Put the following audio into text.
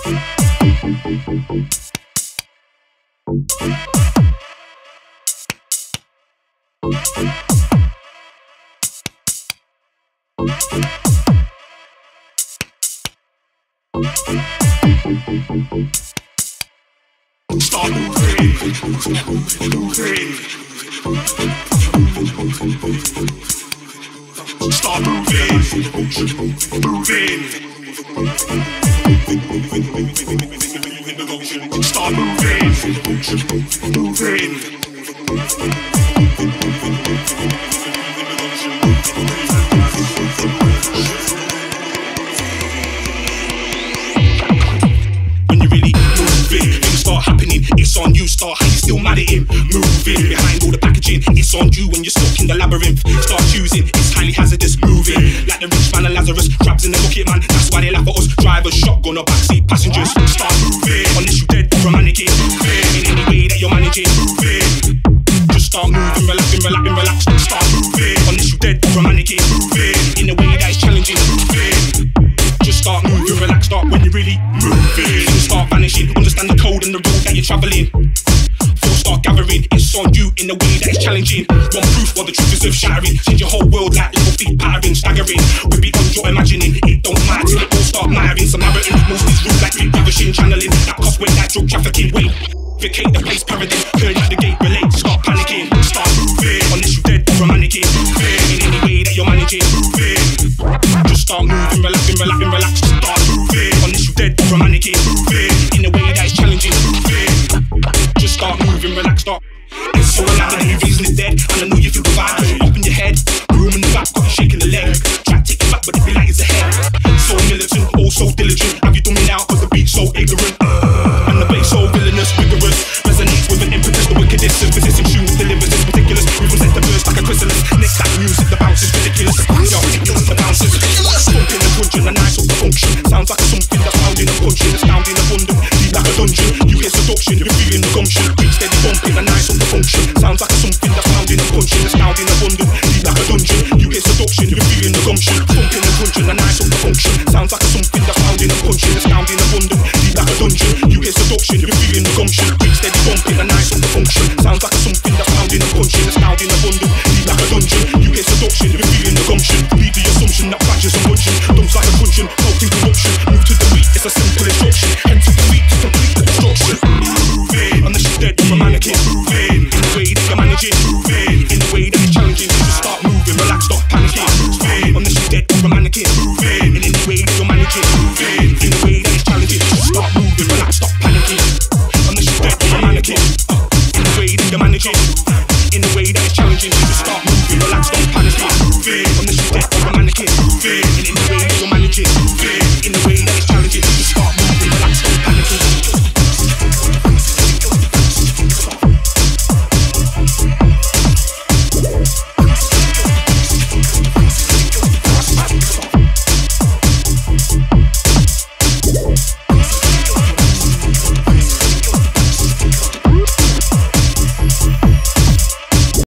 Start moving, start moving, start moving. When you really moving, things start happening. It's on you, start how you still mad at him. Moving behind all the packaging. It's on you when you're stuck in the labyrinth. Start choosing, it's highly hazardous. Moving like the rich man and Lazarus. Crabs in the bucket, man. That's why they laugh at us. Drivers, shotgun or backseat passengers. Start moving, unless you dead from a mannequin. Moving in any way that you're managing. Moving, just start moving, relax. Start moving, unless you dead from a mannequin. Moving in a way that is challenging. Moving, just start moving, relax. Start when you're really moving. Things start vanishing. Understand the code and the road that you're travelling. Thoughts start gathering. It's on you in a way that is challenging. One proof while the truth is earth-shattering. Change your whole world like little feet powering, staggering. We're beyond your imagining. It don't matter till it all start mattering. Some narrating, most is rude like big ravishing. Channeling that cost weight like drug trafficking. Wait, vacate the place, paradigm. Turn out the gate, relate. Start panicking. Start moving, unless you dead from a mannequin. Moving in any way that you're managing. Moving, just start moving, relax. Start moving, unless you dead from a mannequin. Moving in a way that is challenging. Moving, just start moving, relax. Start. It's so loud that your reason is dead, and I know you feel the vibe. Up in your head, room in the back, got you shaking the leg. Try to take it back, but it be like it's ahead. So militant, oh so diligent. Have you done me now? Cause the beat's so ignorant, and the bass so villainous, rigorous. Resonates with an impetus, the wickedest synthesis in tunes delivers this ridiculous. We present the verse like a chrysalis. Next time music, the bounce is ridiculous. Yo, ridiculous, the bounce is ridiculous. Pumping and crunching, the nice of the function. Sounds like something that's found in a punching, astounding, abundant, deep like a dungeon. You hear seduction, you're feeling the gumption. Beat steady bumping, the nice of the function. Sounds like something that's found in a punching, astounding, abundant, deep like a dungeon. You hear seduction, you're feeling the gumption. Pumping and crunching, the nice of the function. Sounds like something that's found in a punching, astounding, abundant, deep like a dungeon. You hear seduction, you're feeling the gumption. Beat steady bumping, the nice of the function. Sounds like something that's found in a punching, astounding, abundant, deep like a dungeon. You hear seduction, you're feeling the gumption. Beat the assumption that badges and munching. Dumps like a crunching, floating corruption. Move to the beat, it's a simple instruction.